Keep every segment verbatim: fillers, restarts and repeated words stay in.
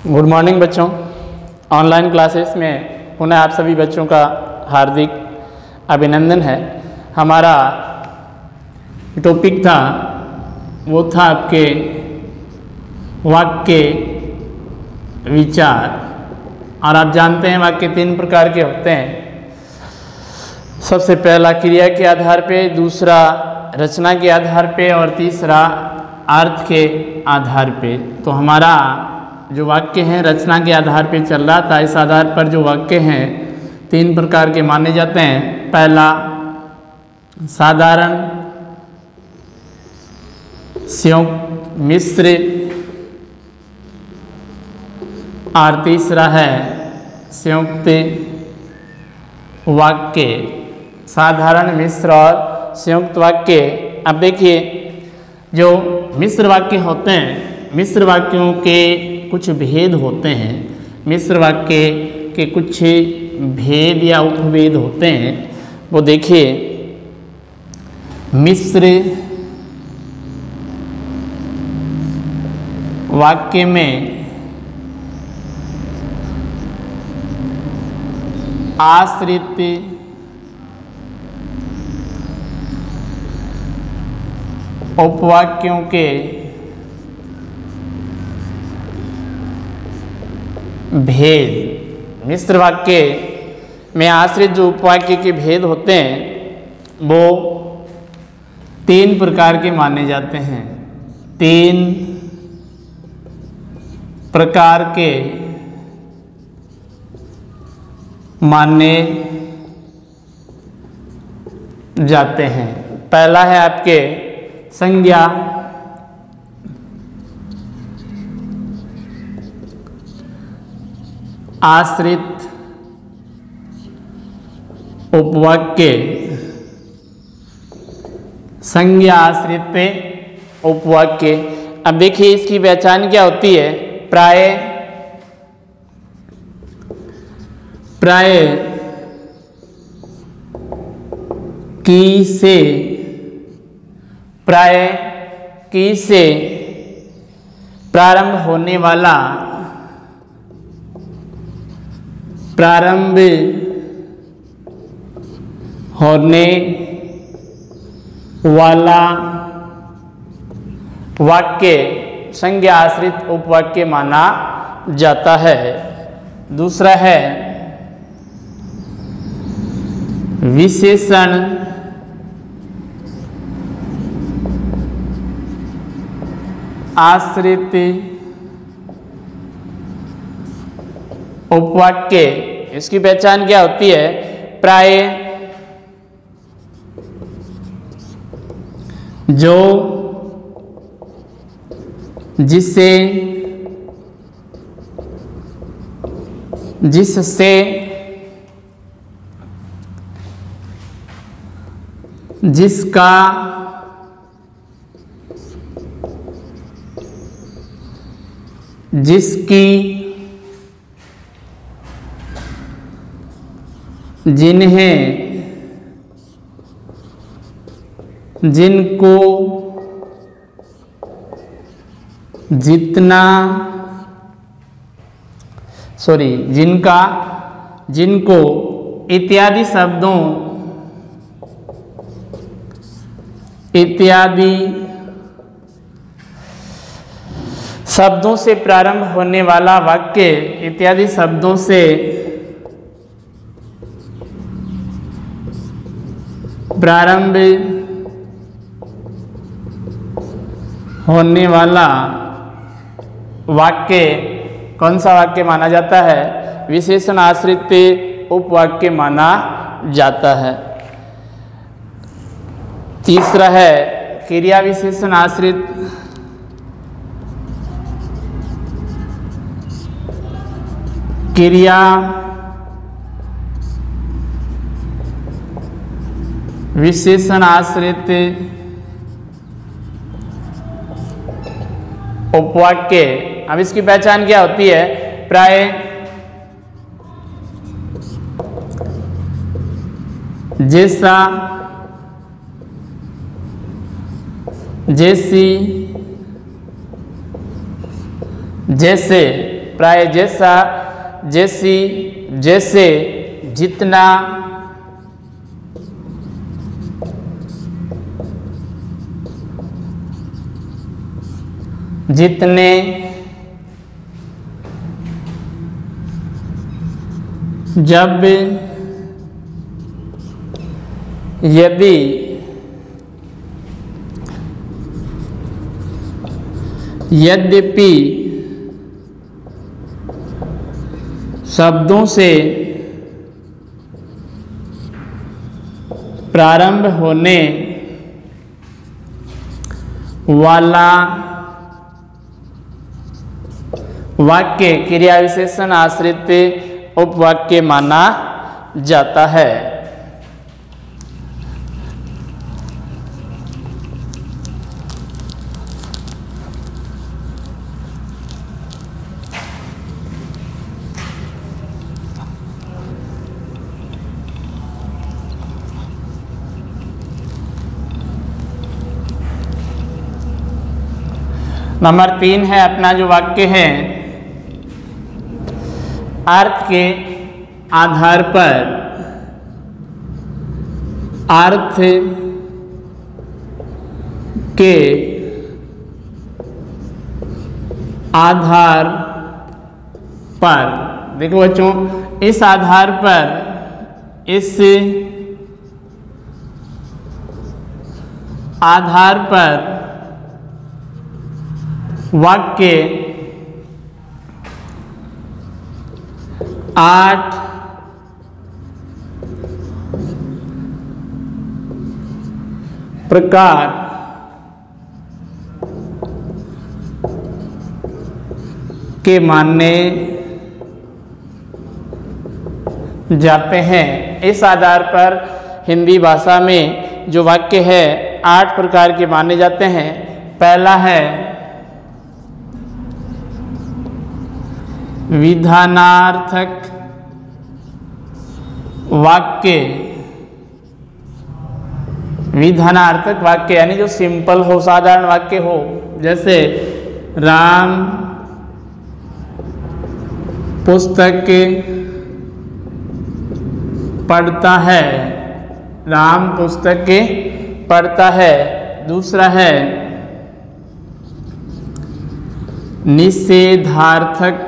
Good morning बच्चों। Online classes में पुनः आप सभी बच्चों का हार्दिक अभिनंदन है। हमारा टॉपिक था वो था आपके वाक्य विचार, और आप जानते हैं वाक्य तीन प्रकार के होते हैं। सबसे पहला क्रिया के आधार पे, दूसरा रचना के आधार पे और तीसरा अर्थ के आधार पे। तो हमारा जो वाक्य हैं रचना के आधार पे चल रहा था। इस आधार पर जो वाक्य हैं तीन प्रकार के माने जाते हैं। पहला साधारण, संयुक्त, मिश्र, और तीसरा है संयुक्त वाक्य। साधारण, मिश्र और संयुक्त वाक्य। अब देखिए, जो मिश्र वाक्य होते हैं, मिश्र वाक्यों के कुछ भेद होते हैं। मिश्र वाक्य के कुछ भेद या उपभेद होते हैं। वो देखिए, मिश्र वाक्य में आश्रित उपवाक्यों के भेद। मिश्र वाक्य में आश्रित जो उपवाक्य के भेद होते हैं वो तीन प्रकार के माने जाते हैं। तीन प्रकार के माने जाते हैं। पहला है आपके संज्ञा, आश्रित उपवाक्य। संज्ञा आश्रित उपवाक्य। अब देखिए, इसकी पहचान क्या होती है। प्राय प्राय की से, प्राय की से प्रारंभ होने वाला, प्रारंभ होने वाला वाक्य संज्ञा आश्रित उपवाक्य माना जाता है। दूसरा है विशेषण आश्रित उपवाक्य। इसकी पहचान क्या होती है। प्राय जो जिससे जिससे जिसका जिसकी जिन्हें जिनको जितना सॉरी जिनका जिनको इत्यादि शब्दों इत्यादि शब्दों से प्रारंभ होने वाला वाक्य। इत्यादि शब्दों से प्रारंभ होने वाला वाक्य कौन सा वाक्य माना जाता है। विशेषण आश्रित उपवाक्य माना जाता है। तीसरा है क्रिया विशेषण आश्रित क्रिया विशेषण आश्रित उपवाक्य। अब इसकी पहचान क्या होती है। प्राय जैसा, जैसी, जैसे प्राय जैसा, जैसी, जैसे, जितना, जितने, जब, यदि, यद्यपि, शब्दों से प्रारंभ होने वाला वाक्य क्रिया विशेषण आश्रित उपवाक्य माना जाता है। नंबर तीन है अपना जो वाक्य है, अर्थ के आधार पर, अर्थ के आधार पर, देखो बच्चों, इस आधार पर, इस आधार पर वाक्य आठ प्रकार के माने जाते हैं। इस आधार पर हिंदी भाषा में जो वाक्य है आठ प्रकार के माने जाते हैं। पहला है विधानार्थक वाक्य। विधानार्थक वाक्य यानी जो सिंपल हो, साधारण वाक्य हो, जैसे राम पुस्तक पढ़ता है, राम पुस्तक पढ़ता है। दूसरा है निषेधार्थक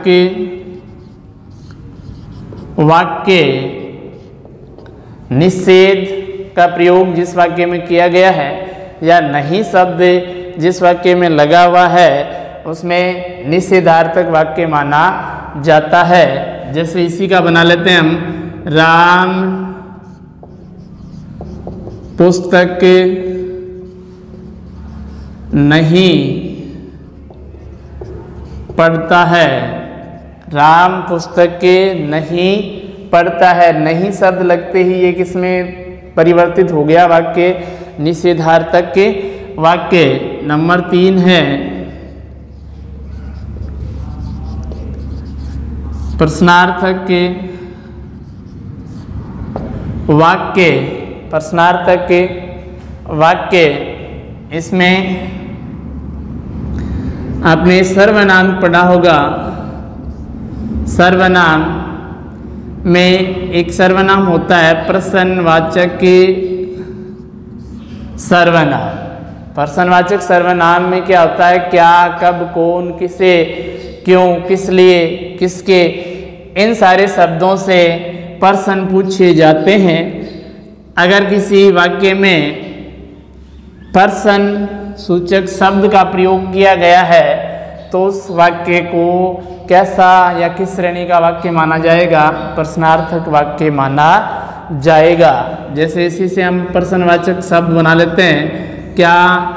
वाक्य। निषेध का प्रयोग जिस वाक्य में किया गया है या नहीं शब्द जिस वाक्य में लगा हुआ है उसमें निषेधार्थक वाक्य माना जाता है। जैसे इसी का बना लेते हैं हम, राम पुस्तक नहीं पढ़ता है। राम पुस्तक नहीं पढ़ता है, नहीं शब्द लगते ही ये किसमें परिवर्तित हो गया वाक्य, निषेधार्थक के वाक्य। नंबर तीन है प्रश्नार्थक के वाक्य। प्रश्नार्थक के वाक्य, इसमें आपने सर्वनाम पढ़ा होगा। सर्वनाम में एक सर्वनाम होता है प्रश्नवाचक सर्वनाम। प्रश्नवाचक सर्वनाम में क्या होता है, क्या, कब, कौन, किसे, क्यों, किस लिए, किसके, इन सारे शब्दों से प्रश्न पूछे जाते हैं। अगर किसी वाक्य में प्रश्न सूचक शब्द का प्रयोग किया गया है तो उस वाक्य को कैसा या किस श्रेणी का वाक्य माना जाएगा, प्रश्नार्थक वाक्य माना जाएगा। जैसे इसी से हम प्रश्नवाचक शब्द बना लेते हैं, क्या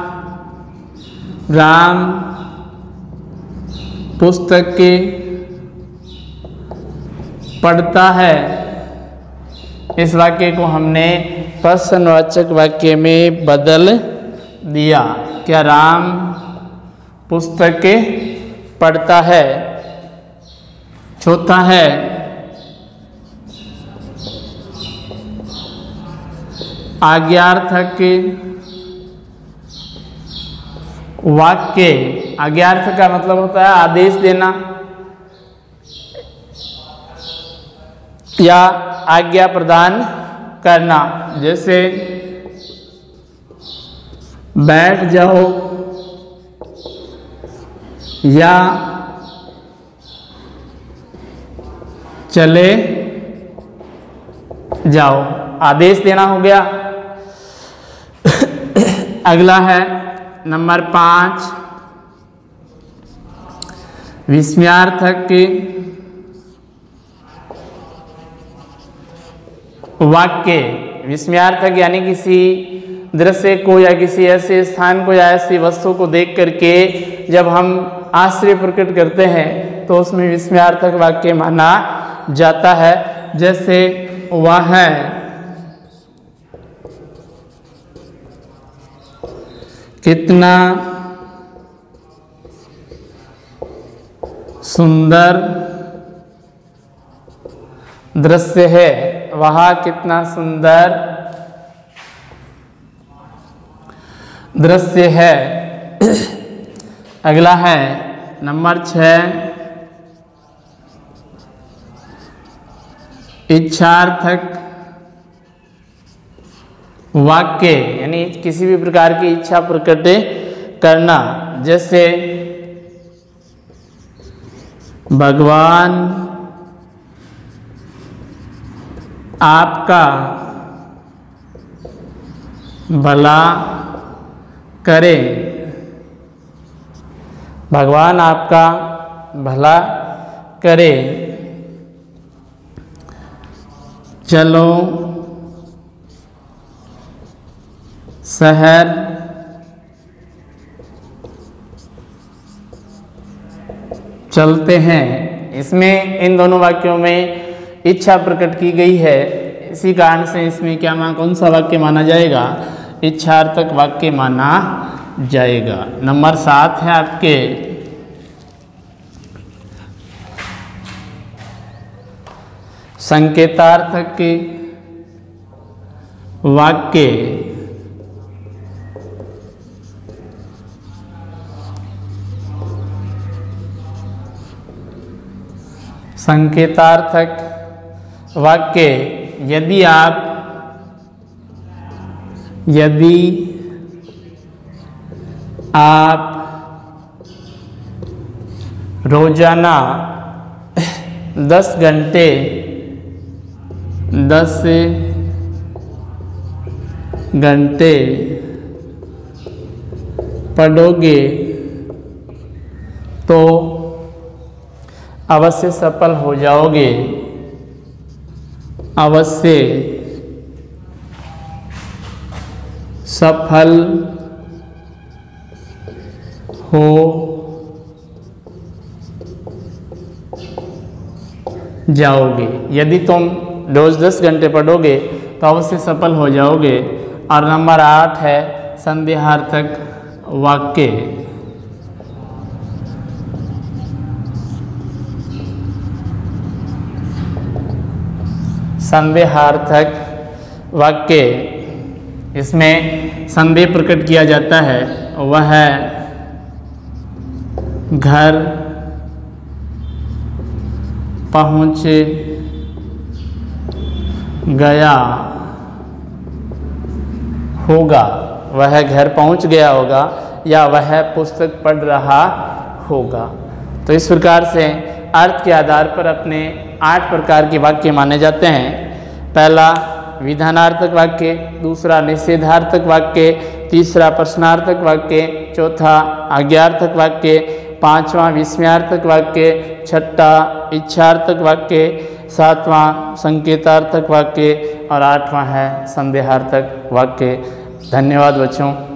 राम पुस्तक पढ़ता है। इस वाक्य को हमने प्रश्नवाचक वाक्य में बदल दिया, क्या राम पुस्तक पढ़ता है। चौथा है आज्ञार्थक वाक्य। आज्ञार्थक का मतलब होता है आदेश देना, या आज्ञा प्रदान करना, जैसे बैठ जाओ या चले जाओ, आदेश देना हो गया। अगला है नंबर पाँच, विस्मयार्थक वाक्य। विस्मयार्थक यानी किसी दृश्य को या किसी ऐसे स्थान को या ऐसी वस्तु को देख करके जब हम आश्चर्य प्रकट करते हैं तो उसमें विस्मयार्थक वाक्य माना जाता है। जैसे वह कितना सुंदर दृश्य है, वह कितना सुंदर दृश्य है। अगला है नंबर छः, इच्छार्थक वाक्य यानी किसी भी प्रकार की इच्छा प्रकट करना, जैसे भगवान आपका भला करे, भगवान आपका भला करे, चलो शहर चलते हैं। इसमें इन दोनों वाक्यों में इच्छा प्रकट की गई है, इसी कारण से इसमें क्या मान कौन सा वाक्य माना जाएगा, इच्छार्थक वाक्य माना जाएगा। नंबर सात है आपके संकेतार्थक के वाक्य। संकेतार्थक वाक्य, यदि आप यदि आप रोजाना दस घंटे दस घंटे पढ़ोगे तो अवश्य सफल हो जाओगे, अवश्य सफल हो जाओगे। यदि तुम रोज दस घंटे पढ़ोगे तो अवश्य सफल हो जाओगे। और नंबर आठ है संदेहार्थक वाक्य। संदेहार्थक वाक्य, इसमें संदेह प्रकट किया जाता है, वह घर पहुँच गया होगा, वह घर पहुँच गया होगा या वह पुस्तक पढ़ रहा होगा। तो इस प्रकार से अर्थ के आधार पर अपने आठ प्रकार के वाक्य माने जाते हैं। पहला विधानार्थक वाक्य, दूसरा निषेधार्थक वाक्य, तीसरा प्रश्नार्थक वाक्य, चौथा आज्ञार्थक वाक्य, पांचवा विस्मयार्थक वाक्य, छठा इच्छार्थक वाक्य, सातवां संकेतार्थक वाक्य और आठवां है संदेहार्थक वाक्य। धन्यवाद बच्चों।